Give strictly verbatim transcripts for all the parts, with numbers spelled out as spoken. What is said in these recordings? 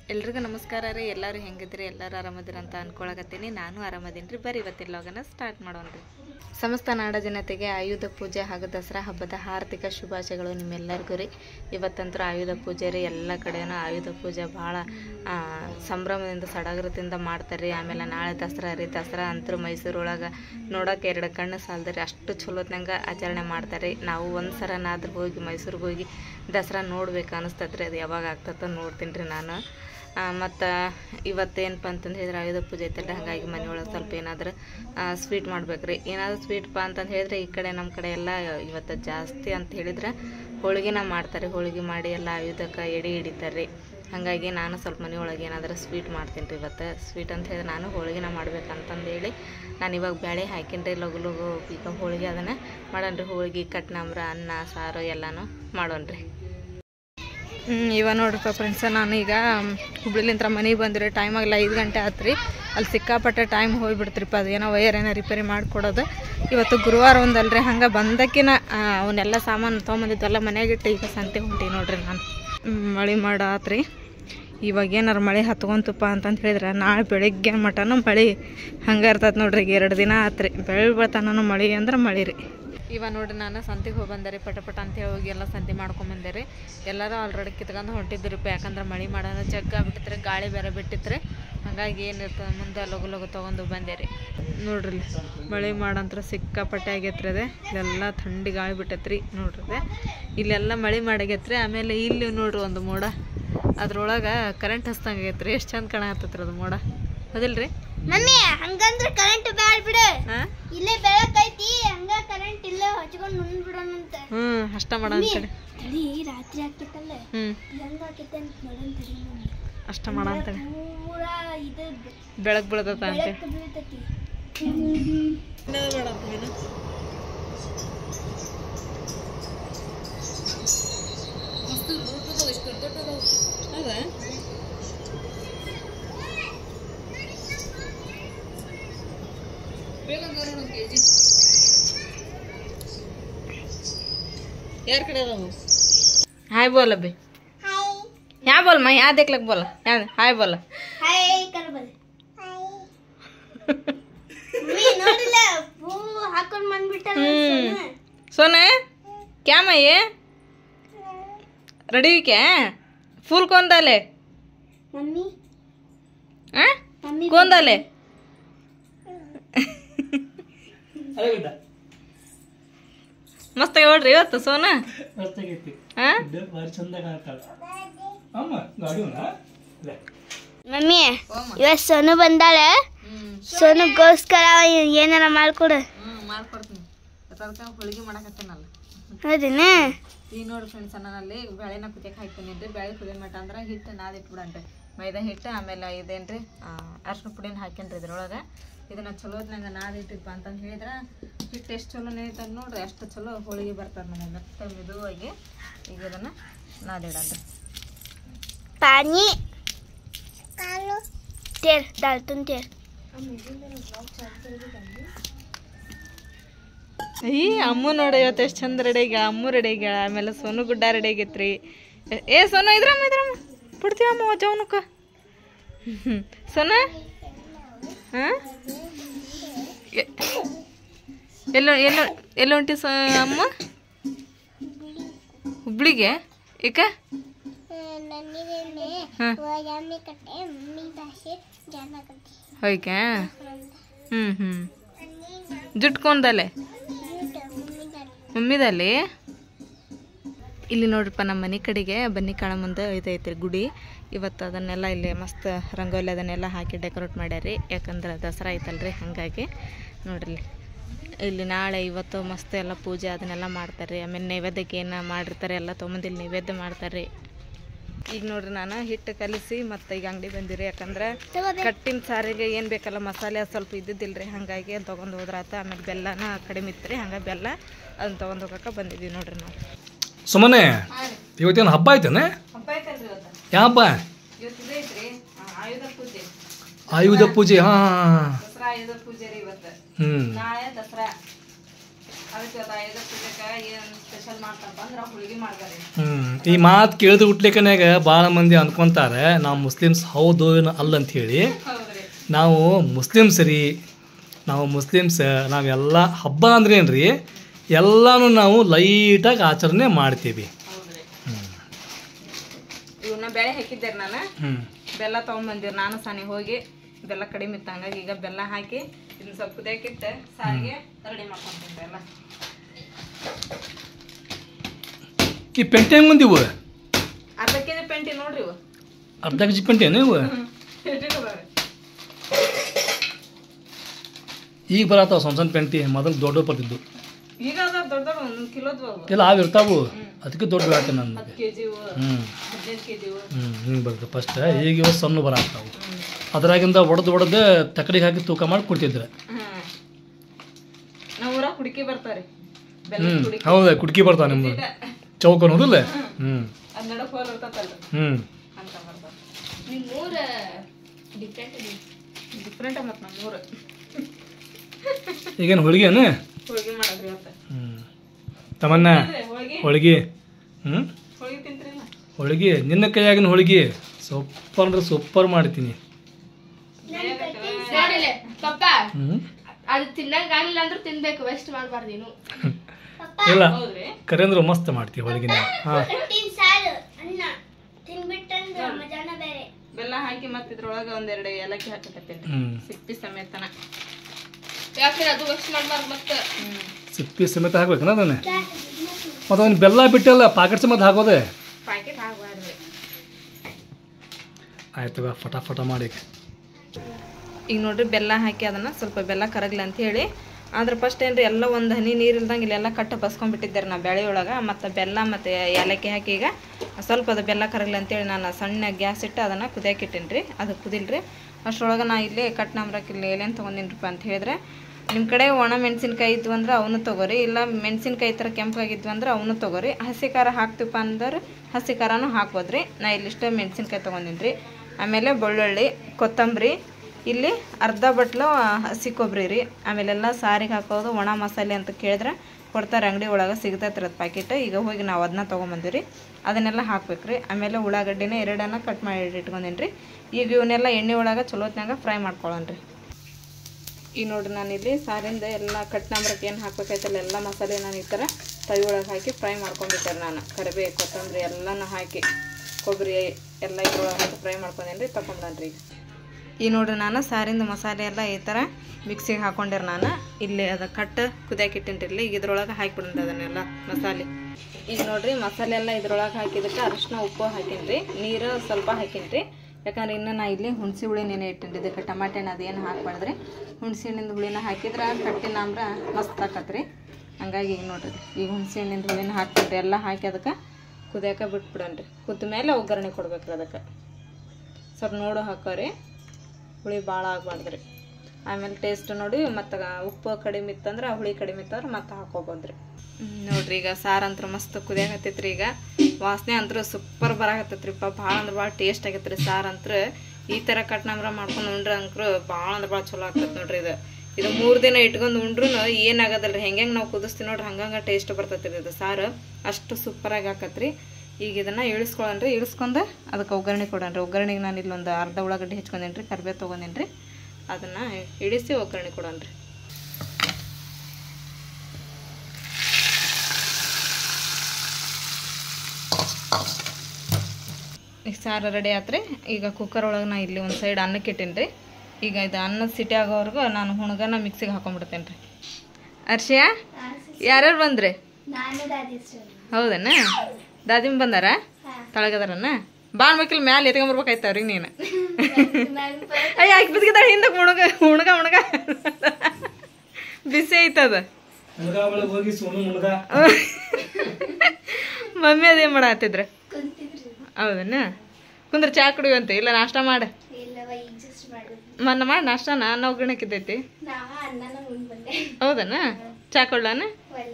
ಎಲ್ರಿಗೂ ನಮಸ್ಕಾರ ರೀ. ಎಲ್ಲರೂ ಹೆಂಗಿದ್ರಿ? ಎಲ್ಲರೂ ಆರಾಮದಿರ ಅಂತ ಅನ್ಕೊಳಕತ್ತೀನಿ. ನಾನು ಆರಾಮದೀನಿ ರೀ. ಬರ್ರಿ ಇವತ್ತಿನ ಲಾಗನ್ನ ಸ್ಟಾರ್ಟ್ ಮಾಡೋಣ. ಸಮಸ್ತ ನಾಡ ಜನತೆಗೆ ಆಯುಧ ಪೂಜೆ ಹಾಗೂ ದಸರಾ ಹಬ್ಬದ ಹಾರ್ದಿಕ ಶುಭಾಶಯಗಳು ನಿಮ್ಮೆಲ್ಲರಿಗೂ ರೀ. ಇವತ್ತಂತೂ ಆಯುಧ ಪೂಜೆ ರೀ. ಎಲ್ಲ ಕಡೆನೂ ಆಯುಧ ಪೂಜೆ ಭಾಳ ಸಂಭ್ರಮದಿಂದ ಸಡಗರದಿಂದ ಮಾಡ್ತಾರೆ ರೀ. ಆಮೇಲೆ ನಾಳೆ ದಸರಾ ರೀ. ದಸರಾ ಅಂತೂ ಮೈಸೂರೊಳಗೆ ನೋಡೋಕೆ ಎರಡು ಕಣ್ಣು ಸಾಲದ್ರಿ, ಅಷ್ಟು ಚಲೋತ್ನಂಗೆ ಆಚರಣೆ ಮಾಡ್ತಾರೆ ರೀ. ನಾವು ಒಂದು ಸರನಾದ್ರೂ ಹೋಗಿ ಮೈಸೂರಿಗೆ ಹೋಗಿ ದಸರಾ ನೋಡ್ಬೇಕು ಅನಿಸ್ತತ್ರಿ. ಅದು ಯಾವಾಗ ಆಗ್ತತ್ತೋ ನೋಡ್ತೀನಿ ರೀ ನಾನು. ಮತ್ತು ಇವತ್ತೇನಪ್ಪ ಅಂತಂದು ಹೇಳಿದ್ರೆ ಆಯುಧ ಪೂಜೆ ಐತಲ್ಲ, ಹಾಗಾಗಿ ಮನೆಯೊಳಗೆ ಸ್ವಲ್ಪ ಏನಾದರೂ ಸ್ವೀಟ್ ಮಾಡ್ಬೇಕು ರೀ. ಏನಾದರೂ ಸ್ವೀಟ್ಪ ಅಂತಂದು ಹೇಳಿದ್ರೆ ಈ ಕಡೆ ನಮ್ಮ ಕಡೆ ಎಲ್ಲ ಇವತ್ತು ಜಾಸ್ತಿ ಅಂತ ಹೇಳಿದ್ರೆ ಹೋಳಿಗೆನ ಮಾಡ್ತಾರೆ. ಹೋಳಿಗೆ ಮಾಡಿ ಎಲ್ಲ ಆಯುಧಕ್ಕೆ ಎಡೆ ಹಿಡಿತಾರೆ ರೀ. ಹಾಗಾಗಿ ನಾನು ಸ್ವಲ್ಪ ಮನೆಯೊಳಗೆ ಏನಾದರೂ ಸ್ವೀಟ್ ಮಾಡ್ತೀನಿ ರೀ. ಇವತ್ತು ಸ್ವೀಟ್ ಅಂತ ಹೇಳಿದ್ರೆ ನಾನು ಹೋಳಿಗೆನ ಮಾಡ್ಬೇಕಂತಂದು ಹೇಳಿ ನಾನು ಇವಾಗ ಬೇಳೆ ಹಾಕಿನಿ ರೀ. ಲಗು ಲಗು ಈಗ ಹೋಳಿಗೆ ಅದನ್ನು ಮಾಡೋಣ ರೀ. ಹೋಳಿಗೆ ಕಟ್ನಾಮ್ರ ಅನ್ನ ಸಾರು ಎಲ್ಲನೂ ಮಾಡೋಣ ರೀ. ಇವಾಗ ನೋಡ್ರಿಪ್ಪ ಫ್ರೆಂಡ್ಸ, ನಾನು ಈಗ ಹುಬ್ಳಿಲಿಂತ್ರ ಮನೆಗೆ ಬಂದಿರಿ. ಟೈಮ್ ಆಗಲ್ಲ, ಐದು ಗಂಟೆ ಆಯ್ತು ರೀ. ಅಲ್ಲಿ ಸಿಕ್ಕಾಪಟ್ಟೆ ಟೈಮ್ ಹೋಗಿಬಿಡ್ತ್ರಿಪ್ಪ. ಅದು ಏನೋ ವೈರ್ ಏನೋ ರಿಪೇರಿ ಮಾಡಿಕೊಡೋದು. ಇವತ್ತು ಗುರುವಾರ ಒಂದಲ್ರಿ, ಹಂಗೆ ಬಂದಕ್ಕಿನ ಅವನ್ನೆಲ್ಲ ಸಾಮಾನು ತೊಗೊಂಬಂದಿದ್ದೆಲ್ಲ ಮನೆಯಾಗಿಟ್ಟು ಈಗ ಸಂತೆ ಹೊಂಟಿ ನೋಡ್ರಿ. ನಾನು ಮಳೆ ಮಾಡಾತ್ರಿ. ಇವಾಗ ಏನಾರು ಮಳೆ ಹತ್ಕೊಂತಪ್ಪ ಅಂತಂತ ಹೇಳಿದ್ರೆ ನಾಳೆ ಬೆಳಿಗ್ಗೆ ಮಟನೂ ಮಳೆ ಹಂಗೆ ಇರ್ತದೆ ನೋಡ್ರಿ. ಈಗ ಎರಡು ದಿನ ಆತ್ರಿ. ಬೆಳೆ ಬರ್ತನೂ ಮಳೆ ಅಂದ್ರೆ ಮಳೆ ರೀ. ಇವಾಗ ನೋಡ್ರಿ, ನಾನು ಸಂತೆಗೆ ಹೋಗಿ ಬಂದೆ ರೀ. ಪಟ ಪಟ ಅಂತ ಹೋಗಿ ಎಲ್ಲ ಸಂತೆ ಮಾಡ್ಕೊಂಬಂದೆ ರೀ. ಎಲ್ಲರೂ ಆಲ್ರೆಡಿ ಕಿತ್ಕೊಂಡು ಹೊಂಟಿದ್ರಿಪ್ಪ. ಯಾಕಂದ್ರೆ ಮಳೆ ಮಾಡೋಣ ಜಗ್ಗ ಬಿಟ್ಟಿತ್ರಿ, ಗಾಳಿ ಬೇರೆ ಬಿಟ್ಟಿತ್ರಿ. ಹಾಗಾಗಿ ಏನಿರ್ತದೆ ಮುಂದೆ ಲಗು ಲಗು ತೊಗೊಂಡು ಬಂದೆ ರೀ. ನೋಡ್ರಿ ಮಳೆ ಮಾಡಂತ್ರ ಸಿಕ್ಕಾಪಟ್ಟೆ ಆಗೈತ್ರಿ. ಅದೇ ಇಲ್ಲೆಲ್ಲ ಥಂಡಿ ಗಾಳಿ ಬಿಟ್ಟೈತ್ರಿ. ನೋಡ್ರಿ ಇಲ್ಲೆಲ್ಲ ಮಳೆ ಮಾಡಾಗೈತ್ರಿ. ಆಮೇಲೆ ಇಲ್ಲಿ ನೋಡ್ರಿ ಒಂದು ಮೋಡ, ಅದ್ರೊಳಗೆ ಕರೆಂಟ್ ಹಚ್ದಂಗೆ ಆಗೈತ್ರಿ. ಎಷ್ಟು ಚಂದ ಕಾಣಕತ್ತೈತ್ರಿ ಅದು ಮೋಡ, ಹೌದಿಲ್ರಿ ಮಮ್ಮಿ? ಹಂಗಂದ್ರೆ ಕರೆಂಟ್ ಬ್ಯಾಡ ಬಿಡು, ಇಲ್ಲೇ ಬೆಳಕೈತಿ, ಹಂಗ ಕರೆಂಟ್ ಇಲ್ಲೇ ಹಚ್ಕೊಂಡು ನುಣ್ ಬಿಡೋಣ ಅಂತ. ಹ್ಮ್ ಅಷ್ಟ ಮಾಡೋಣ ಅಂತೇಳಿ ತಡಿ. ರಾತ್ರಿ ಆಕೈತಲ್ಲ, ಹ್ಮ್ ಹೆಂಗ ಆಕೈತೆ ಅಂತ ನೋಡೋಣ ತಡಿ. ಅಷ್ಟ ಮಾಡೋಣ ಅಂತೇಳಿ ಪೂರಾ ಇದು ಬೆಳಕು ಬೀಳತೈತ ಅಂತ ಬೀಳ್ತೈತಿ. यार कड़े रहो। हाय बोल अबे। हाय। यहाँ बोल, मैं यहाँ देख लग बोला। यहाँ हाय बोला। हाय कर बोल। हाय। मम्मी ನೋಡಿಲ್ಲ, ಪೂ ಹಾಕೊಂಡು ಬಂದ್ಬಿಟ್ಟಲ್ಲ. सोने क्या मैं ये रेडी क्या? फूल कौन डाले? मम्मी। हाँ? मम्मी कौन डाले? अरे बेटा मस्त ನೋಡ್ರಿ ಇವತ್ತು ಸೋನಾ. ಮಸ್ತ್ ಆಗೈತಿ. ಹಾ ಬಾರಿ ಚಂದ ಕಾಣ್ತಾಳ. ಅಮ್ಮ ಗಾಡಿ ಉಂಟಾ? ಮಮ್ಮಿ ಇವತ್ತು ಸೋನು ಬಂದಾಳೆ. ಸೋನುಗೋಸ್ಕರ ಏನಾರ ಮಾಡ್ಕೊಡು. ಹ್ಮ್ ಮಾಡ್ಕೊಡ್ತೀನಿ. ಅದಕ್ಕೆ ಹೋಳಿಗೆ ಮಾಡಕತ್ತೇನಲ್ಲ. ಹೌದೇನ? ಈಗ ನೋಡಿ ಫ್ರೆಂಡ್ಸ್, ನಾನಲ್ಲಿ ಬೇಳೆನ ಕುದಿಯಕ್ಕೆ ಹಾಕ್ತೀನಿ ರೀ. ಬೇಳೆ ಕುದಿಯ ಮಟ ಅಂದ್ರೆ ಹಿಟ್ಟು ನಾದಿಟ್ಬಿಡನ್ರಿ. ಮೈದಾ ಹಿಟ್ಟು ಆಮೇಲೆ ಇದೇನ್ರಿ ಅರ್ಶಿನ ಪುಡಿನ ಹಾಕೇನ್ರಿ ಇದ್ರೊಳಗೆ. ಇದನ್ನ ಚಲೋತ್ನಾಗ ನಾದಿಟ್ಟಿಪ್ಪ ಅಂತಂದು ಹೇಳಿದ್ರೆ ಹಿಟ್ಟು ಎಷ್ಟು ಚಲೋ ನೆನೀತದ ನೋಡ್ರಿ, ಅಷ್ಟು ಚಲೋ ಹೋಳಿಗೆ ಬರ್ತದೆ ನಮಗೆ ಮೆತ್ತ ಮೆದುವಾಗಿ. ಈಗ ಇದನ್ನು ನಾದಿಡನ್ರಿ. पानी तेल डालतून तेल. ಈ ಅಮ್ಮು ನೋಡಿ ಇವತ್ತು ಎಷ್ಟು ಚಂದ ರೆಡಿ ಆಗ್ಯಾಳ. ಅಮ್ಮು ರೆಡಿ ಆಗ್ಯಾಳ. ಆಮೇಲೆ ಸೋನು ಗುಡ್ಡ ರೆಡಿ ಆಗೈತ್ರಿ. ಏ ಸೋನು ಇದ್ರಮ್ಮ ಇದ್ರಮ್ಮ ಬಿಡ್ತೀವಮ್ಮ ಜವನಕ್ಕ. ಹ್ಞೂ ಸೋನು ಹಾಂ ಎಲ್ಲೋ ಎಲ್ಲೋ ಎಲ್ಲೋ ಹೊಂಟಿ ಸ ಅಮ್ಮ? ಹುಬ್ಳಿಗೆ ಏಕ? ಹೋಯ್ಕ ಹ್ಞೂ ಹ್ಞೂ ಜುಟ್ಕೊಂಡಲೆ ಮಮ್ಮಿದಲ್ಲಿ. ಇಲ್ಲಿ ನೋಡ್ರಿಪ್ಪ ನಮ್ಮ ಮನೆ ಕಡೆಗೆ ಬನ್ನಿ ಕಾಳ ಮುಂದೆ ಇದೈತ್ರಿ ಗುಡಿ. ಇವತ್ತು ಅದನ್ನೆಲ್ಲ ಇಲ್ಲಿ ಮಸ್ತ್ ರಂಗೋಲಿ ಅದನ್ನೆಲ್ಲ ಹಾಕಿ ಡೆಕೋರೇಟ್ ಮಾಡ್ಯಾರಿ. ಯಾಕಂದ್ರೆ ದಸರಾ ಐತಲ್ರಿ, ಹಾಗಾಗಿ ನೋಡ್ರಿ ಇಲ್ಲಿ ನಾಳೆ ಇವತ್ತು ಮಸ್ತ್ ಎಲ್ಲ ಪೂಜೆ ಅದನ್ನೆಲ್ಲ ಮಾಡ್ತಾರೆ. ಆಮೇಲೆ ನೈವೇದ್ಯಕ್ಕೆ ಏನು ಮಾಡಿರ್ತಾರೆ ಎಲ್ಲ ತೊಗೊಂಬಂದಿಲ್ಲಿ ನೈವೇದ್ಯ ಮಾಡ್ತಾರೆ. ಈಗ ನೋಡ್ರಿ ನಾನು ಹಿಟ್ಟು ಕಲಿಸಿ ಮತ್ತು ಈಗ ಅಂಗಡಿ ಬಂದಿರಿ. ಯಾಕಂದ್ರೆ ಕಟ್ಟಿನ ಸಾರಿಗೆ ಏನು ಬೇಕಲ್ಲ ಮಸಾಲೆ ಅದು ಸ್ವಲ್ಪ ಇದ್ದಿದ್ದಿಲ್ರಿ, ಹಾಗಾಗಿ ಅದು ತೊಗೊಂಡು ಹೋದ್ರಾತ. ಆಮೇಲೆ ಬೆಲ್ಲನ ಕಡಿಮೆ ಇತ್ತು ರೀ, ಹಂಗಾಗಿ ಬೆಲ್ಲ ಅದನ್ನ ತೊಗೊಂಡು ಹೋಗಕ್ಕೆ ಬಂದಿದ್ದೀವಿ ನೋಡ್ರಿ ನಾವು. ಸುಮ್ಮನೆ ಇವತ್ತೇನು ಹಬ್ಬ ಐತೇನೆ? ಹಬ್ಬ ಐತಲ್ರಿ ಇವತ್ತು. ಯಾವ ಹಬ್ಬ? ಇವತ್ತು ಇದೆ ಐತ್ರಿ ಆಯುಧ ಪೂಜೆ. ಆಯುಧ ಪೂಜೆ. ಹಾ ದಸರಾ ಆಯುಧ ಪೂಜೆ ರೀ ಇವತ್ತು. ಹ್ಮ್ ನಾಳೆ ದಸರಾ. ಹ್ಮ್ ಈ ಮಾತು ಕೇಳಿದ ಹುಟ್ಲಿಕ್ಕನ್ಯಾಗ ಭಾಳ ಮಂದಿ ಅನ್ಕೊಂತಾರೆ ನಾವು ಮುಸ್ಲಿಮ್ಸ್ ಹೌದು ಅಲ್ಲ ಅಂತ ಹೇಳಿ. ನಾವು ಮುಸ್ಲಿಮ್ಸ್ ರೀ, ನಾವು ಮುಸ್ಲಿಮ್ಸ್ ನಾವೆಲ್ಲ ಹಬ್ಬ ಅಂದ್ರೆ ಏನ್ರಿ ಎಲ್ಲಾನು ನಾವು ಲೈಟಾಗಿ ಆಚರಣೆ ಮಾಡ್ತೀವಿ. ಇವನ್ನ ಬೆಳೆ ಹಾಕಿದ್ದೆ ನಾನು, ಹ್ಮ್ ಬೆಲ್ಲ ತೊಗೊಂಬಂದಿರು ನಾನು ಸಾನಿ ಹೋಗಿ, ಬೆಲ್ಲ ಕಡಿಮೆ ಇತ್ತು ಹಂಗಾಗಿ ಈಗ ಬೆಲ್ಲ ಹಾಕಿ ಇದನ್ನ ಸ್ವಲ್ಪ ಕುದಿಯಾಕಿಟ್ಟು ಸಾರಿಗೆ ರೆಡಿ ಮಾಡ್ಕೊಂತೀನಿ ಎಲ್ಲ. ಈ ಪೆಂಟೆ ಹೆಂಗೆ ಬಂದಿವು? ಅರ್ಧ ಕೆ ಜಿ ಪೆಂಟಿ ನೋಡ್ರಿ ಇವು, ಅರ್ಧ ಕೆ ಜಿ ಪೆಂಟೆ ನೀವು ಈಗ ಬರತ್ತಾವ ಸಣ್ಣ ಸಣ್ಣ ಪೆಂಟಿ, ಮೊದಲು ದೊಡ್ಡ ಬರ್ತಿದ್ದು. ಈಗ ಅದ ದೊಡ್ಡ ದೊಡ್ಡ ಒಂದೊಂದು ಕಿಲೋದ್ವು ಇಲ್ಲ ಅವು ಇರ್ತಾವು, ಅದಕ್ಕೆ ದೊಡ್ಡ ಹೇಳ್ತೇನೆ ನಾನು. ಹತ್ತು ಕೆ ಜಿ ಹ್ಞೂ ಹದಿನೈದು ಕೆ ಜಿ ಹ್ಞೂ ಹಿಂಗೆ ಬರ್ತದೆ ಫಸ್ಟ್. ಈಗ ಇವು ಸಣ್ಣ ಬರತ್ತಾವು, ಅದ್ರಾಗಿಂದ ಒಡೆದು ಒಡೆದು ತಕಡಿಗೆ ಹಾಕಿ ತೂಕ ಮಾಡಿ ಕೊಡ್ತಿದ್ರೆ. ನಾವು ಊರಾಗ ಕುಡಿಕೆ ಬರ್ತಾರೆ. ಹ್ಞೂ ಹೌದಾ, ಕುಡ್ಕಿ ಬರ್ತಾವ ನಿಮ್ದು ಚೌಕ ನೋಡಿಲ್ಲ? ಹ್ಞೂ ಅದು ನಡಕ್ ಹೋಲ್ ಇರ್ತೈತಲ್ಲ ಹ್ಞೂ ಅಂತ ಬರ್ತಾವೆ. ನಿಮ್ಮ ಊರ ಡಿಫ್ರೆಂಟ್ ಡಿಫ್ರೆಂಟ್ ಮತ್ತು ನಮ್ಮೂರು ಈಗೇನು ಹೋಳಿಗೆನು ಹೋಳಿಗೆ ಮಾಡೋದ್ರಿ ಇವತ್ತು. ಹ್ಞೂ ತಮ್ಮನ್ನ ಹೋಳಿಗೆ ಹೋಳಿಗೆ ಹ್ಞೂ ಹೋಳಿಗೆ ತಿಂತ್ರಿಲ್ಲ? ಹೋಳಿಗೆ ನಿನ್ನ ಕೈಯಾಗಿನ ಹೋಳಿಗೆ ಸೂಪರ್ ಅಂದ್ರೆ ಸೂಪರ್ ಮಾಡ್ತೀನಿ. ನೋಡಿಲ್ಲ ಪಪ್ಪ, ಹ್ಞೂ ಅದು ತಿನ್ನಂಗ ಆಗಿಲ್ಲ ಅಂದ್ರೆ ತಿನ್ಬೇಕು, ವೇಸ್ಟ್ ಮಾಡಬಾರ್ದು ನೀನು. ಇಲ್ಲ ಕರೆಂದ್ರೆ ಮಸ್ತ್ ಮಾಡ್ತೀವಿ ಹೋಳಿಗೆನ. ಹಾಂ ಬೆಲ್ಲ ಹಾಕಿ ಮತ್ತೆ ಇದ್ರೊಳಗೆ ಒಂದೆರಡು ಏಲಕ್ಕಿ ಹಾಕಕತ್ತೀನಿ ಹ್ಞೂ ಸಿಪ್ಪಿ ಸಮೇತನ. ಯಾಕೆ ಅದು ವೇಸ್ಟ್ ಮಾಡಬಾರ್ದು ಮತ್ತೆ. ಸಿಪ್ಪಿ ಸಮೇತ ಹಾಕ್ಬೇಕನ ಅದನ್ನ. ಮತ್ತು ಅವ್ನು ಬೆಲ್ಲ ಬಿಟ್ಟಲ್ಲ ಪಾಕೆಟ್ ಸಮೇತ ಹಾಕೋದೆ. ಪ್ಯಾಕೆಟ್ ಹಾಕಬಾರ್ದು. ಆಯ್ತು ಫಟಾಫಟ ಮಾಡಿ. ಈಗ ನೋಡ್ರಿ ಬೆಲ್ಲ ಹಾಕಿ ಅದನ್ನು ಸ್ವಲ್ಪ ಬೆಲ್ಲ ಕರಗ್ಲಿ ಅಂತ ಹೇಳಿ, ಆದ್ರೆ ಫಸ್ಟ್ ಏನ್ರಿ ಎಲ್ಲ ಒಂದು ಹನಿ ನೀರು ಇಲ್ದಂಗೆ ಇಲ್ಲೆಲ್ಲ ಕಟ್ಟು ಬಸ್ಕೊಂಡ್ಬಿಟ್ಟಿದ್ದಾರೆ ನಾ ಬೇಳೆ ಒಳಗೆ. ಮತ್ತು ಬೆಲ್ಲ ಮತ್ತು ಏಲಕ್ಕಿ ಹಾಕಿ ಈಗ ಸ್ವಲ್ಪ ಅದು ಬೆಲ್ಲ ಕರಗ್ಲಿ ಅಂತೇಳಿ ನಾನು ಸಣ್ಣ ಗ್ಯಾಸ್ ಇಟ್ಟು ಅದನ್ನು ಕುದಿಯಾಕಿಟ್ಟೀನಿ ರೀ. ಅದು ಕುದಿಲ್ರಿ ಅಷ್ಟರೊಳಗೆ ನಾ ಇಲ್ಲಿ ಕಟ್ ನಂಬ್ರಕ್ಕೆ ಇಲ್ಲಿ ಎಲೆನ ತೊಗೊಂಡಿನ್ರಿಪ್ಪ ಅಂತ ಹೇಳಿದ್ರೆ, ನಿಮ್ಮ ಕಡೆ ಒಣ ಮೆಣಸಿನ್ಕಾಯಿ ಇದ್ವು ಅಂದ್ರೆ ಅವನು ತೊಗೋರಿ, ಇಲ್ಲ ಮೆಣಸಿನ್ಕಾಯಿ ಥರ ಕೆಂಪಾಗಿದ್ವು ಅಂದ್ರೆ ಅವನು ತೊಗೋರಿ. ಹಸಿ ಖಾರ ಹಾಕ್ತೀವಪ್ಪ ಅಂದ್ರೆ ಹಸಿ ಖಾರನೂ ಹಾಕ್ಬೋದ್ರಿ. ನಾ ಇಲ್ಲಿಷ್ಟು ಮೆಣಸಿನ್ಕಾಯಿ ತೊಗೊಂಡಿನಿ ರೀ. ಆಮೇಲೆ ಬೆಳ್ಳುಳ್ಳಿ, ಕೊತ್ತಂಬರಿ, ಇಲ್ಲಿ ಅರ್ಧ ಬಟ್ಲು ಹಸಿ ಕೊಬ್ಬರಿ ರೀ. ಆಮೇಲೆಲ್ಲ ಸಾರಿಗೆ ಹಾಕೋದು ಒಣ ಮಸಾಲೆ ಅಂತ ಕೇಳಿದ್ರೆ ಕೊಡ್ತಾರೆ, ಅಂಗಡಿ ಒಳಗೆ ಸಿಗ್ತೈತೆ ಅದು ಪ್ಯಾಕೆಟ್. ಈಗ ಹೋಗಿ ನಾವು ಅದನ್ನ ತೊಗೊಂಬಂದಿವಿ ರೀ. ಅದನ್ನೆಲ್ಲ ಹಾಕ್ಬೇಕು ರೀ. ಆಮೇಲೆ ಉಳ್ಳಾಗಡ್ಡಿನ ಎರಡನ್ನ ಕಟ್ ಮಾಡಿ ಇಟ್ಕೊಂಡೀನಿ ರೀ. ಈಗ ಇವನ್ನೆಲ್ಲ ಎಣ್ಣೆ ಒಳಗೆ ಚಲೋತ್ನಾಗ ಫ್ರೈ ಮಾಡ್ಕೊಳ್ಳೋಣ ರೀ. ಈಗ ನೋಡಿರಿ ನಾನಿಲ್ಲಿ ಸಾರಿಂದ ಎಲ್ಲ ಕಟ್ ನಂಬ್ರಕ್ಕೆ ಏನು ಹಾಕ್ಬೇಕಾಯ್ತಲ್ಲ ಎಲ್ಲ ಮಸಾಲೆ ನಾನು ಈ ಥರ ತವಿ ಒಳಗೆ ಹಾಕಿ ಫ್ರೈ ಮಾಡ್ಕೊಂಡಿದ್ದಾರೆ. ನಾನು ಕರಿಬೇವು, ಕೊತ್ತಂಬರಿ ಎಲ್ಲನೂ ಹಾಕಿ ಕೊಬ್ಬರಿ ಎಲ್ಲ ಇದ್ರೊಳಗೆ ಹಾಕಿ ಫ್ರೈ ಮಾಡ್ಕೊಂಡೇನಿ ರೀ. ತಗೊಂಡ್ರಿ ಈಗ ಈ ನೋಡ್ರಿ ನಾನು ಸಾರಿಂದ ಮಸಾಲೆ ಎಲ್ಲ ಈ ಥರ ಮಿಕ್ಸಿಗೆ ಹಾಕೊಂಡಿರಿ. ನಾನು ಇಲ್ಲಿ ಅದು ಕಟ್ಟು ಕುದಿಯಾಕಿಟ್ಟಿನ್ರಿ. ಈಗ ಇದ್ರೊಳಗೆ ಹಾಕಿಬಿಡ್ರಿ ಅದನ್ನೆಲ್ಲ ಮಸಾಲೆ. ಈಗ ನೋಡ್ರಿ ಮಸಾಲೆ ಎಲ್ಲ ಇದ್ರೊಳಗೆ ಹಾಕಿದಕ್ಕೆ ಅರಿಶಿನ ಉಪ್ಪು ಹಾಕಿನ್ರಿ, ನೀರು ಸ್ವಲ್ಪ ಹಾಕಿನ್ರಿ. ಯಾಕಂದ್ರೆ ಇನ್ನು ನಾ ಇಲ್ಲಿ ಹುಣಸೆ ಹುಳಿ ನೆನೆ ಇಟ್ಟಿನ್ರಿ. ಇದಕ್ಕೆ ಟಮಾಟೆನ ಅದೇನು ಹಾಕ್ಬಾರ್ದ್ರಿ, ಹುಣಸೆ ಹಣ್ಣಿಂದ ಹುಳಿನ ಹಾಕಿದ್ರೆ ಕಟ್ಟಿನ ಆಮ್ರ ಮಸ್ತ್ ಆಕತ್ರಿ. ಹಂಗಾಗಿ ಈಗ ನೋಡ್ರಿ ಈಗ ಹುಣಸೆ ಹಣ್ಣಿಂದ ಹುಳಿನ ಹಾಕ್ಬಿಟ್ರಿ. ಎಲ್ಲ ಹಾಕಿ ಅದಕ್ಕೆ ಕುದಿಯಾಕ ಬಿಟ್ಬಿಡನ್ರಿ. ಕುದ್ದ ಮೇಲೆ ಒಗ್ಗರಣೆ ಕೊಡ್ಬೇಕ್ರಿ. ಅದಕ್ಕೆ ಸ್ವಲ್ಪ ನೋಡು ಹಾಕೋರಿ, ಹುಳಿ ಭಾಳ ಆಗ್ಬಾರ್ದ್ರಿ. ಆಮೇಲೆ ಟೇಸ್ಟ್ ನೋಡಿ ಮತ್ತು ಉಪ್ಪು ಕಡಿಮೆ ಇತ್ತಂದ್ರೆ ಹುಳಿ ಕಡಿಮೆ ಇತ್ತಂದ್ರೆ ಮತ್ತೆ ಹಾಕೋಬೋದ್ರಿ. ನೋಡ್ರಿ ಈಗ ಸಾರು ಅಂತೂ ಮಸ್ತ್ ಕುದಿಯಾಕತ್ತೈತ್ರಿ. ಈಗ ವಾಸನೆ ಅಂತೂ ಸೂಪರ್ ಬರಾಕತ್ತೈತ್ರಿಪ್ಪ. ಭಾಳ ಅಂದ್ರೆ ಭಾಳ ಟೇಸ್ಟ್ ಆಗೈತ್ರಿ ಸಾರು ಅಂತೂ. ಈ ಥರ ಕಟ್ ನಂಬ್ರ ಮಾಡ್ಕೊಂಡು ಉಂಡ್ರೆ ಅಂಕ್ರು ಭಾಳ ಅಂದ್ರೆ ಭಾಳ ಚಲೋ ಆಗ್ತೈತೆ ನೋಡ್ರಿ. ಇದು ಇದು ಮೂರು ದಿನ ಇಟ್ಕೊಂಡು ಉಂಡ್ರು ಏನಾಗೋದಲ್ರಿ. ಹೆಂಗೆ ನಾವು ಕುದಿಸ್ತೀವಿ ನೋಡ್ರಿ ಹಂಗಂಗೆ ಟೇಸ್ಟ್ ಬರ್ತೈತ್ರಿ ಇದು ಸಾರು. ಅಷ್ಟು ಸೂಪರಾಗಿ ಹಾಕತ್ರಿ. ಈಗ ಇದನ್ನು ಇಳಿಸ್ಕೊಳ್ಳೋಣ್ರಿ. ಇಳಿಸ್ಕೊಂಡು ಅದಕ್ಕೆ ಒಗ್ಗರಣೆ ಕೊಡೋಣ್ರಿ. ಒಗ್ಗರಣೆಗೆ ನಾನು ಇಲ್ಲೊಂದು ಅರ್ಧ ಉಳ್ಳಾಗಡ್ಡಿ ಹೆಚ್ಕೊಂಡೇನಿ ರೀ, ಕರಿಬೇವು ತೊಗೊಂಡೇನಿ ರೀ. ಅದನ್ನು ಇಳಿಸಿ ಒಗ್ಗರಣೆ ಕೊಡೋಣ್ರಿ. ಈಗ ಸಾರು ರೆಡಿ ಆತ್ರಿ. ಈಗ ಕುಕ್ಕರ್ ಒಳಗೆ ನಾ ಇಲ್ಲಿ ಒಂದು ಸೈಡ್ ಅನ್ನಕ್ಕೆ ಇಟ್ಟೀನಿ ರೀ. ಈಗ ಇದು ಅನ್ನದ ಸಿಟಿ ಆಗೋವರೆಗೂ ನಾನು ಹುಣಗನ ಮಿಕ್ಸಿಗೆ ಹಾಕೊಂಡ್ಬಿಡ್ತೇನೆ ರೀ. ಅರ್ಷಿಯಾ ಯಾರ್ಯಾರು ಬಂದ್ರಿ? ಹೌದಣ್ಣ, ದಾದಿಮ್ ಬಂದಾರ? ತಳಗದಾರಣ್ಣ? ಬಾಳ್ ಮಕ್ಳು ಮ್ಯಾಲೆ ಎತ್ಕೊಂಬರ್ಬೇಕಾಯ್ತವ್ರಿ ನೀನು. ಅಯ್ಯ ಆಕಿ ಬಿದ್ದಿದ್ದಾಳೆ ಹಿಂದಕ್ಕೆ ಹುಣಗ ಹುಣಗ ಹುಣಗ ಬಿಸಿ ಐತದ. ಮಮ್ಮಿ ಅದೇನ್ ಮಾಡತ್ತಿದ್ರ? ಹೌದಣ್ಣ, ಕುಂದ್ರ ಚಾ ಕುಡಿಯುವಂತ ಇಲ್ಲ ನಾಷ್ಟ ಮಾಡ. ಮನ್ನ ಮಾಡಿ ನಾಷ್ಟನ ಅನ್ನ ಒಗ್ಗರಣೆಕಿದ್ದೈತಿ. ಹೌದಣ್ಣ, ಚಾ ಕೊಡ್ಲಾನ?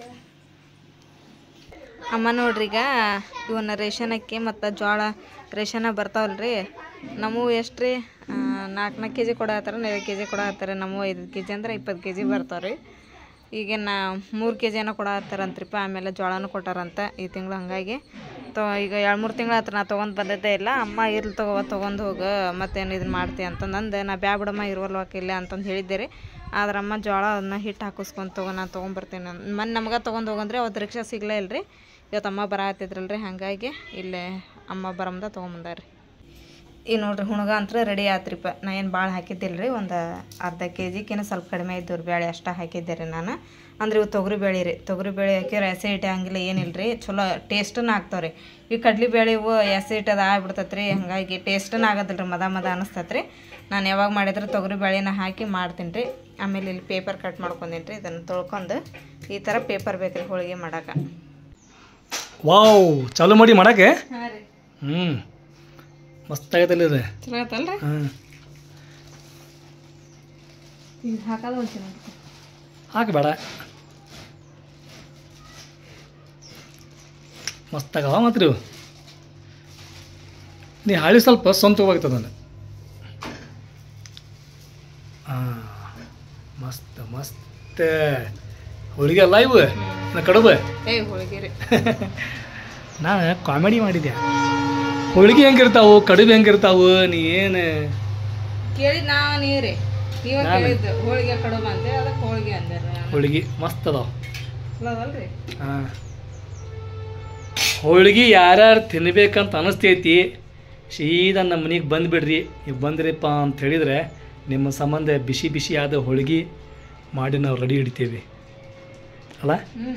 ಅಮ್ಮ ನೋಡ್ರಿ ಈಗ ಇವನ್ನ ರೇಷನ್ ಅಕ್ಕಿ ಮತ್ತು ಜೋಳ ರೇಷನ ಬರ್ತಾವಲ್ರಿ. ನಮ್ಮವು ಎಷ್ಟು ರೀ? ನಾಲ್ಕು ನಾಲ್ಕು ಕೆ ಜಿ ಕೊಡತ್ತಾರ, ಐದು ಕೆ ಜಿ ಕೊಡತ್ತಾರ. ನಮ್ಮವು ಐದು ಕೆ ಜಿ ಅಂದ್ರೆ ಇಪ್ಪತ್ತು ಕೆ ಜಿ ಬರ್ತಾವೆ ರೀ. ಈಗ ನಾ ಮೂರು ಕೆ ಜಿ ಏನೋ ಕೊಡತ್ತಾರಂತ್ರಿಪ್ಪ. ಆಮೇಲೆ ಜೋಳನೂ ಕೊಟ್ಟಾರಂತ ಈ ತಿಂಗಳು. ಹಾಗಾಗಿ ತೊ ಈಗ ಎರಡು ಮೂರು ತಿಂಗಳು ಹತ್ರ ನಾ ತೊಗೊಂಡು ಬಂದಿದ್ದೇ ಇಲ್ಲ. ಅಮ್ಮ ಇರ್ಲಿ ತಗೋ ತೊಗೊಂಡು ಹೋಗು ಮತ್ತೇನು ಇದನ್ನು ಮಾಡ್ತಿ ಅಂತಂದು ನಾ ಬ್ಯಾ ಬಿಡಮ್ಮ ಇರುವಲ್ವಾಕಿಲ್ಲ ಅಂತಂದು ಹೇಳಿದ್ದೆ ರೀ. ಆದ್ರೆ ಅಮ್ಮ ಜೋಳ ಅದನ್ನ ಹಿಟ್ಟು ಹಾಕಿಸ್ಕೊಂಡು ತೊಗೊ ನಾನು ತೊಗೊಂಬರ್ತೀನಿ ಮೊನ್ನೆ ನಮ್ಗೆ ತೊಗೊಂಡು ಹೋಗಂದ್ರೆ ಅವತ್ತು ರಿಕ್ಷಾ ಸಿಗಲೇ ಇಲ್ಲ ರೀ. ಇವತ್ತು ಅಮ್ಮ ಬರತ್ತಿದ್ರಲ್ಲ ರೀ, ಹಾಗಾಗಿ ಇಲ್ಲೇ ಅಮ್ಮ ಬರಮ್ದ ತೊಗೊಂಬಂದಾರ ರೀ. ಈಗ ನೋಡ್ರಿ ಹುಣಗ ಅಂತ ರೆಡಿ ಆತ್ರಿಪ್ಪ. ನಾ ಏನು ಭಾಳ ಹಾಕಿದ್ದಿಲ್ಲ ರೀ, ಒಂದು ಅರ್ಧ ಕೆ ಜಿಗೇನೋ ಸ್ವಲ್ಪ ಕಡಿಮೆ ಇದ್ದವ್ರು ಬೇಳೆ ಅಷ್ಟು ಹಾಕಿದ್ದೆ ರೀ ನಾನು. ಅಂದ್ರೆ ಇವು ತೊಗರಿ ಬೇಳೆ ರೀ, ತೊಗರಿ ಬೇಳೆ ಹಾಕಿದ್ರೆ ಎಸೆ ಹಂಗಿಲ್ಲ ಏನಿಲ್ಲ ರೀ, ಚಲೋ ಟೇಸ್ಟನ್ನು ಆಗ್ತಾವೆ ರೀ. ಈ ಕಡ್ಲಿ ಬೇಳೆ ಇವು ಎಸೆ ಅದು ಆಗ್ಬಿಡ್ತೈತೆ ರೀ, ಹಾಗಾಗಿ ಟೇಸ್ಟನ್ನು ಆಗೋದಿಲ್ಲ ರೀ, ಮದ ಮದ ಅನ್ನಿಸ್ತೈತೆ ರೀ. ನಾನು ಯಾವಾಗ ಮಾಡಿದ್ರೆ ತೊಗರಿ ಬೇಳೆನ ಹಾಕಿ ಮಾಡ್ತೀನಿ ರೀ. ಆಮೇಲೆ ಇಲ್ಲಿ ಪೇಪರ್ ಕಟ್ ಮಾಡ್ಕೊಂಡೀನಿ ರೀ, ಇದನ್ನು ತೊಳ್ಕೊಂಡು ಈ ಥರ ಪೇಪರ್ ಬೇಕು ರೀ ಹೋಳಿಗೆ ಮಾಡೋಕೆ. ವಾವ್, ಚಾಲು ಮಾಡಿ ಮಾಡಕ್ಕೆ. ಹಾಂ ರೀ, ಹ್ಞೂ ಮಸ್ತ್ ಆಗೈತಲ್ಲ ಇದು. ಚಲೋ ಆಯ್ತಲ್ಲ ರೀ. ಹಾಂ ಈಗ ಹಾಕೋದು ಒಂದು ಹಾಕಬೇಡ, ಮಸ್ತಾಗವ ಮಾತ್ರ ಇವು. ನೀ ಹಾಳಿ ಸ್ವಲ್ಪ ಸ್ವಂತ ಹೋಗ್ತದ ನಾನು. ಹಾಂ ಮಸ್ತ್ ಮಸ್ತ್ ಹೋಳಿಗೆ ಅಲ್ಲ ಇವು, ನಾ ಕಡುಬು. ಏ ಹೋಳಿಗೆ ರೀ. ನಾನು ಕಾಮಿಡಿ ಮಾಡಿದ್ದೆ. ಹೋಳಿಗೆ ಹೆಂಗಿರ್ತಾವು, ಕಡುಬು ಹೆಂಗಿರ್ತಾವು, ನೀ ಏನು ಕೇಳಿದ್ ನಾ ನೀವ್ರಿ ನೀವ ಕೇಳಿದ್ದು ಹೋಳಿಗೆ ಕಡುಬ ಅಂತೆ, ಅದಕ್ಕೆ ಹೋಳಿಗೆ ಅಂದೆ. ಹೋಳಿಗೆ ಮಸ್ತ್ ಅದಾವ. ಚಲೋ ಅದಲ್ರಿ. ಹಾಂ ಹೋಳಿಗೆ ಯಾರ್ಯಾರು ತಿನ್ಬೇಕಂತ ಅನಿಸ್ತೈತಿ ಸೀದಾ ನಮ್ಮ ಮನೆಗೆ ಬಂದುಬಿಡ್ರಿ. ನೀವು ಬಂದ್ರಿಪ್ಪ ಅಂತ ಹೇಳಿದರೆ ನಿಮ್ಮ ಸಂಬಂಧ ಬಿಸಿ ಬಿಸಿ ಆದ ಹೋಳಿಗೆ ಮಾಡಿ ನಾವು ರೆಡಿ ಹಿಡಿತೀವಿ ಅಲ್ಲ. ಹ್ಞೂ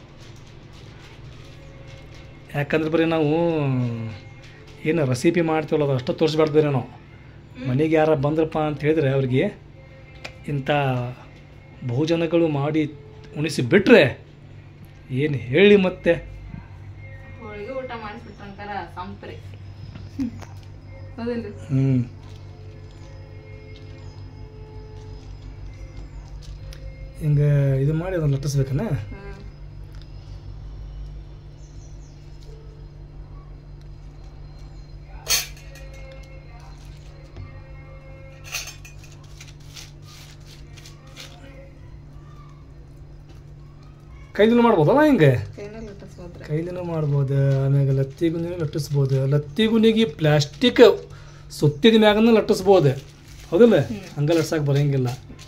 ಯಾಕಂದ್ರೆ ಬರೀ ನಾವು ಏನು ರೆಸಿಪಿ ಮಾಡ್ತೀವಲ್ಲ ಅದು ಅಷ್ಟು ತೋರಿಸ್ಬಾರ್ದು ನಾವು. ಮನೆಗೆ ಯಾರು ಬಂದ್ರಪ್ಪ ಅಂತ ಹೇಳಿದ್ರೆ ಅವ್ರಿಗೆ ಇಂಥ ಬಹುಜನಗಳು ಮಾಡಿ ಉಣಿಸಿ ಬಿಟ್ರೆ ಏನು ಹೇಳಿ ಮತ್ತೆ. ಹೋಳಿಗೆ ಊಟ ಮಾಡಿಸ್ಬಿಟ್ರಂಕಾರ ಸಂಪ್ರಿ ಹೌದಿಲ್ರಿ. ಹ್ಞೂ ಹಿಂಗೆ ಇದು ಮಾಡಿ ಅದನ್ನು ಲಟ್ಟಿಸ್ಬೇಕನ್ನ. ಹ್ಞೂ ಕೈಲಿನೂ ಮಾಡ್ಬೋದಲ್ಲ ಹಿಂಗೆ, ಕೈನಲ್ಲಿ ಲಟ್ಟಿಸ್ಬೋದ್ರಿ. ಕೈಲಿನೂ ಮಾಡ್ಬೋದು. ಆಮ್ಯಾಗ ಲತ್ತಿಗುನಿಗೆ ಲಟ್ಟಿಸ್ಬೋದು. ಲತ್ತಿಗುನಿಗೆ ಪ್ಲಾಸ್ಟಿಕ್ ಸುತ್ತಿದ ಮ್ಯಾಗನ ಲಟ್ಟಿಸ್ಬೋದು ಹೌದಿಲ್ಲ, ಹಂಗೆ ಲಟ್ಸಕ್ಕೆ ಬರೋಂಗಿಲ್ಲ.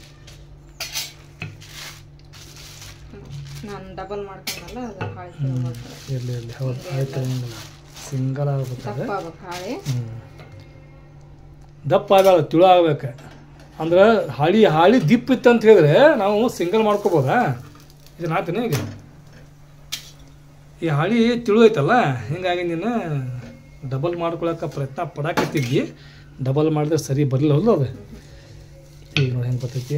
ನಾನು ಡಬಲ್ ಮಾಡ್ಕೊಂಡಲ್ಲ ಅದು ಹಾಳೆ ಚಲೋ ಮಾಡ್ತಾರೆ. ಇರಲಿ ಇರಲಿ ಹೌದು ಆಯ್ತು, ಹಂಗಿಲ್ಲ ಸಿಂಗಲ್ ಆಗ್ಬಿಡ್ತದೆ. ದಪ್ಪ ಆಗ್ಬೇಕು ಹಾಳೆ. ಹ್ಞೂ ದಪ್ಪ ಆಗ ತಿಳು ಆಗ್ಬೇಕು. ಅಂದ್ರೆ ಹಾಳಿ ಹಾಳಿ ದಿಪ್ಪ ಇತ್ತು ಅಂತ ಹೇಳಿದ್ರೆ ನಾವು ಸಿಂಗಲ್ ಮಾಡ್ಕೋಬೋದಾ. ಇದನ್ನ ಆತನೇ ಈಗ ಈ ಹಾಳಿ ತಿಳು ಐತಲ್ಲ, ಹಿಂಗಾಗಿ ನೀನು ಡಬಲ್ ಮಾಡ್ಕೊಳಕ್ಕೆ ಪ್ರಯತ್ನ ಪಡಾಕತ್ತಿದ್ದಿ. ಡಬಲ್ ಮಾಡಿದ್ರೆ ಸರಿ ಬರಲಿಲ್ಲ ಅಲ್ಲ ಅದು. ಈಗ ನೋಡಿ ಹೆಂಗೆ ಬರ್ತೈತಿ.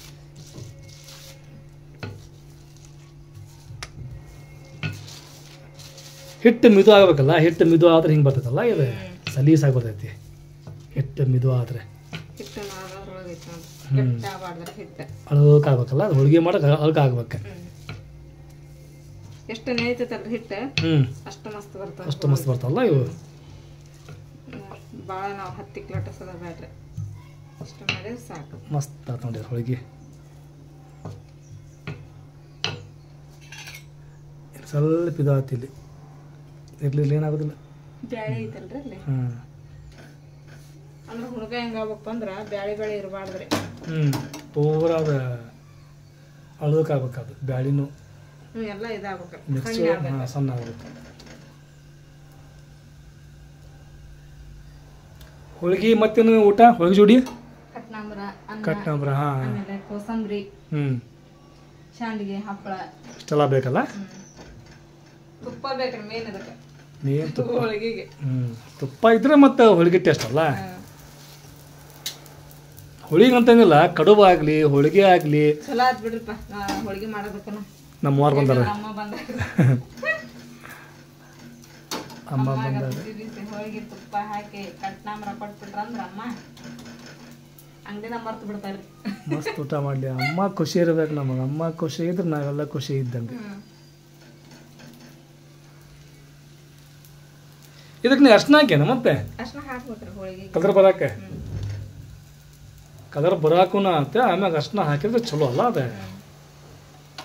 ಹಿಟ್ಟು ಮಿದು ಆಗ್ಬೇಕಲ್ಲ, ಹಿಟ್ಟು ಮಿದು ಆದ್ರೆ ಹಿಂಗೆ ಬರ್ತೈತಲ್ಲ, ಇದು ಸಲೀಸಾಗಿ ಬರ್ತೈತಿ. ಹಿಟ್ಟು ಮಿದು ಆದರೆ ಹಿಟ್ಟು ನಾದದ್ರೊಳಗೆ ಐತೆ ನೋಡಿ, ಗಟ್ಟಿ ಆಗ್ಬಾರ್ದು ಹಿಟ್ಟು. ಅಳಕ್ ಆಗ್ಬೇಕಲ್ಲ, ಅದು ಹೋಳಿಗೆ ಮಾಡೋಕೆ ಅಳಕ ಆಗ್ಬೇಕು. ಎಷ್ಟು ನೇಯ್ತೈತಲ್ರಿ ಹಿಟ್ಟು ಹ್ಞೂ ಅಷ್ಟು ಮಸ್ತ್ ಬರ್ತಾವೆ. ಅಷ್ಟು ಮಸ್ತ್ ಬರ್ತಾವಲ್ಲ ಇವು. ಭಾಳ ನಾವು ಹತ್ತಿಕ್ಕೆ ಲಟ್ಟಿಸೋದ ಬೇಡ್ರಿ, ಅಷ್ಟು ಮಾಡಿದ್ರೆ ಸಾಕು. ಮಸ್ತ್ ಆತ ನೋಡಿ ಹೋಳಿಗೆ. ಸ್ವಲ್ಪ ಇದು ಆತಿಲ್ಲಿ ಇರ್ಲಿಲ್ಲ ಏನಾಗೋದಿಲ್ಲ. ಬ್ಯಾಳೆ ಐತಲ್ರಿ ಅಲ್ಲಿ. ಹ್ಞೂ ಅಂದ್ರೆ ಹುಡುಗ ಹೆಂಗಾಗ್ಬೇಕು ಅಂದ್ರೆ ಬ್ಯಾಳೆ ಬ್ಯಾಳೆ ಇರಬಾರ್ದ್ರಿ. ಹ್ಞೂ ಪೂರ ಅದು ಅಳೋಕ್ಕಾಗ್ಬೇಕು, ಅದು ಬ್ಯಾಳಿನೂ ಹ್ಞೂ ಎಲ್ಲ ಇದಾಗ್ಬೇಕು, ಮಿಕ್ಸ್. ಸಣ್ಣ ಆಗ್ಬೇಕು. ಹಾಂ ಸಣ್ಣ ಆಗ್ಬೇಕು. ಹೋಳಿಗೆ ಮತ್ತೇನು ಊಟ, ಹೋಳಿಗೆ ಜೋಡಿ ಕಟ್ನಾಂಬ್ರ, ಅನ್ನ, ಕಟ್ನಾಂಬ್ರ. ಹಾಂ ಆಮೇಲೆ ಕೋಸಂಬರಿ, ಹ್ಞೂ ಶಾಂಡಿಗೆ, ಹಪ್ಪಳ ಇಷ್ಟೆಲ್ಲ ಬೇಕಲ್ಲ. ತುಪ್ಪ ಬೇಕ್ರಿ ಮೇನ್ ಅದಕ್ಕೆ ಮೇನ್ ತುಪ್ಪ. ಹೋಳಿಗೆಗೆ ಹ್ಞೂ ತುಪ್ಪ ಇದ್ರೆ ಮತ್ತೆ ಹೋಳಿಗೆ ಟೇಸ್ಟ್ ಅಲ್ಲ. ಹೋಳಿಗೆ ಅಂತೇನಿಲ್ಲ, ಕಡುಬು ಆಗಲಿ ಹೋಳಿಗೆ ಆಗಲಿ. ಚಲೋ ಆತ್ ಬಿಡ್ರಿಪ್ಪ ಹೋಳಿಗೆ ಮಾಡೋದಕ್ಕನ. ನಮ್ಮವ್ರು ಬಂದಾರ, ಅಮ್ಮ ಬಂದಾರ, ಅಮ್ಮ ಬಂದಾರ. ಬಿಸಿ ಬಿಸಿ ಹೋಳಿಗೆ ತುಪ್ಪ ಹಾಕಿ ಕಟ್ನಾಂಬ್ರ ಕೊಟ್ಬಿಟ್ರ ಅಂದ್ರ ಅಮ್ಮ ಅಂಗಡಿನ ಮರ್ತು ಬಿಡ್ತಾರ್ರಿ. ಮಸ್ತ್ ಊಟ ಮಾಡಲಿ. ಅಮ್ಮ ಖುಷಿ ಇರ್ಬೇಕು ನಮಗೆ. ಅಮ್ಮ ಖುಷಿ ಇದ್ರೆ ನಾವೆಲ್ಲ ಖುಷಿ ಇದ್ದಂಗೆ. ಇದಕ್ಕೆ ನೀ ಅರ್ಶನ ಹಾಕ್ಯಾನ ಮತ್ತೆ ಅರ್ಶನ ಹಾಕ್ಬೇಕ್ರಿ ಹೋಳಿಗೆ ಕಲರ್ ಬರಾಕೆ. ಕಲರ್ ಬರಾಕೂನ ಅಂತ ಆಮ್ಯಾಗ ಅರ್ಶನ ಹಾಕಿದ್ರೆ ಚಲೋ ಅಲ್ಲ ಅದೇ.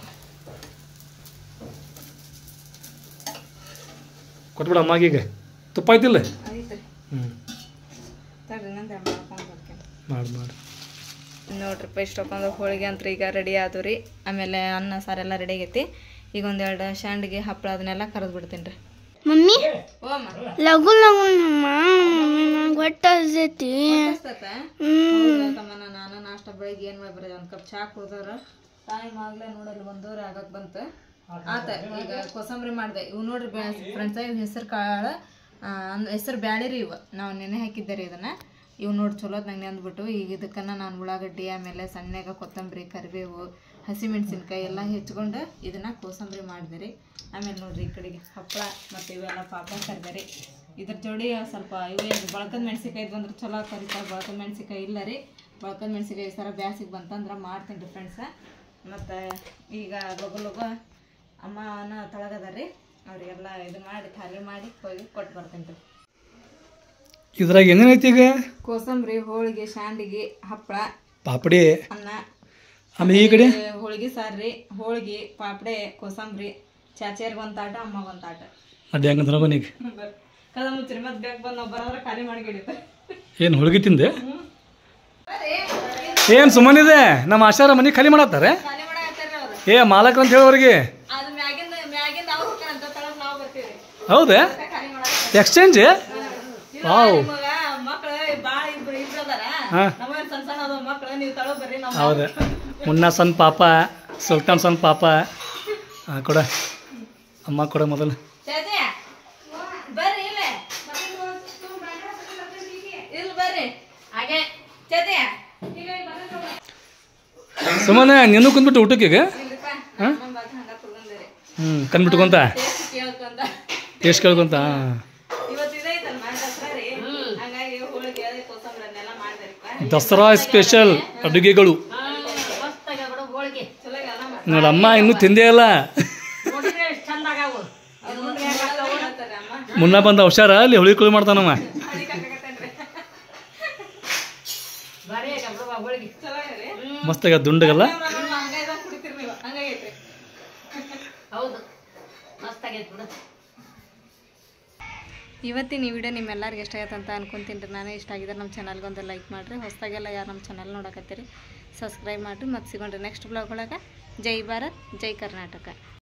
ಕೊಟ್ಬಿಡ ಅಮ್ಮಾಗೀಗ ತುಪ್ಪ ಐತಿಲ್ಲ ಐತ್ರಿ ಹ್ಞೂ ತಡ್ರಿ ನಂದು ಮಾಡ್ಕೊಂಡು ಬರ್ತೀನಿ ಮಾಡಿ ಮಾಡಿ ನೋಡ್ರಿಪ್ಪ ಇಷ್ಟೊಂದು ಹೋಳಿಗೆ ಅಂತ ಈಗ ರೆಡಿ ಆದವು ರೀ. ಆಮೇಲೆ ಅನ್ನ ಸಾರೆಲ್ಲ ರೆಡಿ ಆಗೈತಿ. ಈಗ ಒಂದೆರಡು ಶಾಂಡಿಗೆ ಹಪ್ಪಳ ಅದನ್ನೆಲ್ಲ ಕರೆದು ಬಿಡ್ತೀನಿ ರೀ. ಮಮ್ಮಿ ಓಮ್ಮ ಲಗು ಲಗು ಗೊತ್ತೈತಿ. ತಮ್ಮನ ನಾನು ನಾಷ್ಟ ಬೆಳಿಗ್ಗೆ ಏನು ಮಾಡಿ ಬರೋದು ಒಂದು ಕಪ್ ಚಹಾ ಕುಡ್ದಾರ ಟೈಮ್ ಆಗಲೇ ನೋಡಲ್ಲಿ ಒಂದೂವರೆ ಆಗಕ್ಕೆ ಬಂತು. ಆತ ಈಗ ಕೋಸಂಬರಿ ಮಾಡಿದೆ. ಇವು ನೋಡ್ರಿ ಫ್ರೆಂಡ್ಸ ಇವು ಹೆಸರು ಕಾಳು ಹೆಸರು ಬ್ಯಾಳಿ ರೀ. ಇವು ನಾವು ನೆನೆ ಹಾಕಿದ್ದೆ ರೀ ಇದನ್ನು. ಇವು ನೋಡಿ ಚಲೋ ನಂಗೆ ಅಂದ್ಬಿಟ್ಟು ಈಗ ಇದಕ್ಕನ್ನು ನಾನು ಉಳ್ಳಾಗಡ್ಡಿ ಆಮೇಲೆ ಸಣ್ಣಗ ಕೊತ್ತಂಬರಿ ಕರಿಬೇವು ಹಸಿಮೆಣ್ಸಿನ್ಕಾಯಿ ಎಲ್ಲ ಹೆಚ್ಕೊಂಡು ಇದನ್ನು ಕೋಸಂಬರಿ ಮಾಡಿದೆ ರೀ. ಆಮೇಲೆ ನೋಡಿರಿ ಈ ಕಡೆಗೆ ಹಪ್ಪಳ ಮತ್ತು ಇವೆಲ್ಲ ಪಾಪಡ ಕರಿದೆ ರೀ. ಇದ್ರ ಜೋಡಿ ಸ್ವಲ್ಪ ಇವು ಬಳಕದ ಮೆಣ್ಸಿಕಾಯಿ ಬಂದ್ರೆ ಚಲೋ ಕರಿತಾರೆ. ಬಳಕದ ಮೆಣ್ಸಿಕಾಯಿ ಇಲ್ಲ ರೀ. ಬಳಕದ ಮೆಣ್ಸಿಕಾಯಿ ಈ ಸರ ಬ್ಯಾಸಿಗೆ ಬಂತಂದ್ರೆ ಮಾಡ್ತೀನಿ ರೀ ಫ್ರೆಂಡ್ಸ. ಮತ್ತು ಈಗ ಲಗು ಲಗು ಅಮ್ಮನ ತೊಳಗದ ರೀ. ಅವರಿಗೆಲ್ಲ ಇದು ಮಾಡಿ ಥಾಲಿ ಮಾಡಿ ಹೋಗಿ ಕೊಟ್ಟು ಬರ್ತೀನಿ ರೀ. ಇದ್ರಾಗ ಏನೇನೈತಿ ಈಗ ಕೋಸಂಬರಿ ಹೋಳಿಗೆ ಶಾಂಡಿಗೆ ಹಪ್ಪಳ ಪಾಪಡಿ ಅನ್ನ ಆಮೇಲೆ ಈ ಕಡೆ ಹೋಳಿಗೆ ಸಾರು ರೀ. ಹೋಳಿಗೆ ಪಾಪಡೆ ಕೋಸಂಬರಿ ಚಾಚೇರ್ಗೆ ಒಂದು ತಾಟ ಅಮ್ಮಗೆ ಒಂದು ತಾಟ ಅಡ್ಡಿ ಹಂಗಂದ್ರೆ ಮನೆಗೆ ಕದ ಮುಚ್ಚಿರಿ ಮತ್ತೆ ಬೇಕು ಬಂದು ನಾವು ಬರೋದ್ರೆ ಖಾಲಿ ಮಾಡಿ ಹಿಡಿಯುತ್ತೆ. ಏನು ಹೋಳಿಗೆ ತಿಂದೆ ಏನು ಸುಮ್ಮನಿದೆ ನಮ್ಮ ಆಶಾರ ಮನೆ ಖಾಲಿ ಮಾಡತ್ತಾರೆ. ಖಾಲಿ ಮಾಡಾಕತ್ತಾರ್ರಿ ಅವ್ರು. ಏ ಮಾಲಕ್ರ ಅಂತ ಹೇಳೋರಿಗೆ ಅದು ಮ್ಯಾಗಿಂದ ಮ್ಯಾಗಿಂದ ಅವ್ರು ಹೋಗ್ತಾರಂತ ತಳಗ್ ನಾವು ಬರ್ತೀವಿ. ಹೌದಾ ಖಾಲಿ ಮಾಡಾಕತ್ತಾರ. ಎಕ್ಸ್ಚೇಂಜ್ ವಾವ್ ಮಕ್ಕಳು ಭಾಳ ಇಬ್ರು ಇಬ್ರು ಅದಾರ. ಹಾಂ ನಮ್ಮೇಲೆ ಸಣ್ಣ ಸಣ್ಣ ಅದಾವ ಮಕ್ಕಳು. ನೀವು ತಳಗ್ ಬರ್ರಿ ನಾವು ಹೌದಾ ಮುನ್ನ ಸಣ್ಣ ಪಾಪ ಸುಲ್ತಾನ್ ಸಣ್ಣ ಪಾಪ ಹಾಂ ಕೊಡ ಅಮ್ಮ ಕೊಡ ಮೊದಲು ಚಾಚೆ ಬರ್ರಿ ಇಲ್ಲ ಇಲ್ಲ ಬರ್ರಿ ಹಾಗೆ ಚಾಚೆ ಸುಮ್ಮನೆ ನೀನು ಕುಂದ್ಬಿಟ್ಟು ಊಟಕ್ಕೆ ಈಗ ಹಾಂ ಹಂಗ ಕುಡ್ಕೊಂಡ್ರಿ ಹ್ಞೂ ಕಂದ್ಬಿಟ್ಕೊಂತ ಕೇಳ್ಕೊಂತ ಟೇಸ್ಟ್ ಕೇಳ್ಕೊಂತ ಹಾಂ ಇವತ್ತು ಇದೈತಲ್ಲ ಮಾಡಿ ದಸರಾ ರೀ. ಹಂಗಾಗಿ ಹೋಳಿಗೆ ಕೋಸಂಬರಿ ಅದನ್ನೆಲ್ಲ ಮಾಡಿದ್ರಿಪ್ಪ. ದಸರಾ ಸ್ಪೆಷಲ್ ಅಡುಗೆಗಳು ನೋಡಮ್ಮ ಇನ್ನೂ ತಿಂದೇ ಇಲ್ಲ. ಮುನ್ನ ಬಂದ ಹುಷಾರ ಅಲ್ಲಿ ಹುಳಿ ಕುಳಿ ಮಾಡ್ತಾನಮ್ಮ. ಮಸ್ತಾಗ ದುಂಡಗಲ್ಲ ಇವತ್ತಿನ ಈ ವಿಡಿಯೋ ನಿಮ್ಮೆಲ್ಲರಿಗೆ ಇಷ್ಟ ಆಯ್ತು ಅಂತ ಅನ್ಕೊಂತೀನಿ ರೀ. ನಾನು ಇಷ್ಟ ಆಗಿದ್ರೆ ನಮ್ಮ ಚಾನಲ್ಗೆ ಒಂದು ಲೈಕ್ ಮಾಡಿರಿ. ಹೊಸದಾಗೆಲ್ಲ ಯಾರು ನಮ್ಮ ಚಾನಲ್ ನೋಡಕತ್ತೀರಿ ಸಬ್ಸ್ಕ್ರೈಬ್ ಮಾಡಿರಿ. ಮತ್ತು ಸಿಗೋಣ್ರಿ ನೆಕ್ಸ್ಟ್ ಬ್ಲಾಗ್ ಒಳಗೆ. ಜೈ ಭಾರತ್ ಜೈ ಕರ್ನಾಟಕ.